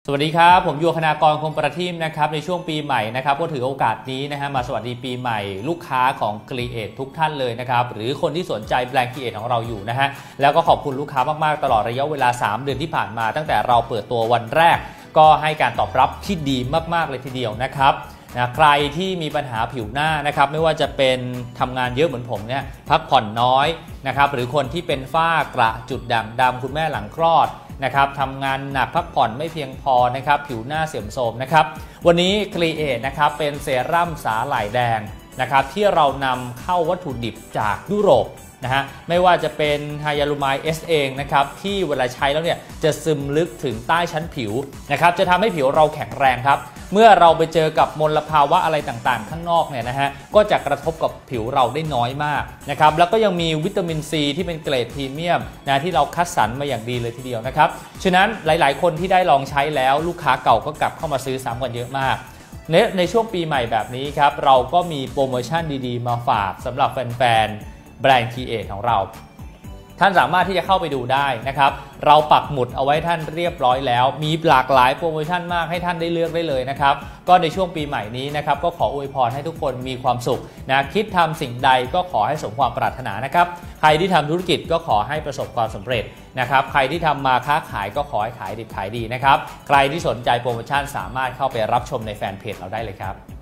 สวัสดีครับผมยูคณากรคงประทีปนะครับในช่วงปีใหม่นะครับก็ถือโอกาสนี้นะฮะมาสวัสดีปีใหม่ลูกค้าของ Create ทุกท่านเลยนะครับหรือคนที่สนใจแบรนด์ Create ของเราอยู่นะฮะแล้วก็ขอบคุณลูกค้ามากๆตลอดระยะเวลา3 เดือนที่ผ่านมาตั้งแต่เราเปิดตัววันแรกก็ให้การตอบรับที่ดีมากๆเลยทีเดียวนะครับใครที่มีปัญหาผิวหน้านะครับไม่ว่าจะเป็นทำงานเยอะเหมือนผมเนี่ยพักผ่อนน้อยนะครับหรือคนที่เป็นฝ้ากระจุดด่างดำคุณแม่หลังคลอดนะครับทำงานหนักพักผ่อนไม่เพียงพอนะครับผิวหน้าเสื่อมโทรมนะครับวันนี้ Create นะครับเป็นเซรั่มสาหร่ายแดงนะครับที่เรานำเข้าวัตถุดิบจากยุโรปนะฮะไม่ว่าจะเป็นไฮยาลูไมด์ S เองนะครับที่เวลาใช้แล้วเนี่ยจะซึมลึกถึงใต้ชั้นผิวนะครับจะทำให้ผิวเราแข็งแรงครับเมื่อเราไปเจอกับมลภาวะอะไรต่างๆข้างนอกเนี่ยนะฮะก็จะกระทบกับผิวเราได้น้อยมากนะครับแล้วก็ยังมีวิตามินซีที่เป็นเกรดพรีเมียมนะที่เราคัดสรรมาอย่างดีเลยทีเดียวนะครับฉะนั้นหลายๆคนที่ได้ลองใช้แล้วลูกค้าเก่าก็กลับเข้ามาซื้อซ้ำกันเยอะมากในช่วงปีใหม่แบบนี้ครับเราก็มีโปรโมชั่นดีๆมาฝากสำหรับแฟนๆแบรนด์ Create ของเราท่านสามารถที่จะเข้าไปดูได้นะครับเราปักหมุดเอาไว้ท่านเรียบร้อยแล้วมีหลากหลายโปรโมชั่นมากให้ท่านได้เลือกได้เลยนะครับก็ในช่วงปีใหม่นี้นะครับก็ขออวยพรให้ทุกคนมีความสุขนะคิดทำสิ่งใดก็ขอให้สมความปรารถนานะครับใครที่ทำธุรกิจก็ขอให้ประสบความสำเร็จนะครับใครที่ทำมาค้าขายก็ขอให้ขายดิบขายดีนะครับใครที่สนใจโปรโมชั่นสามารถเข้าไปรับชมในแฟนเพจเราได้เลยครับ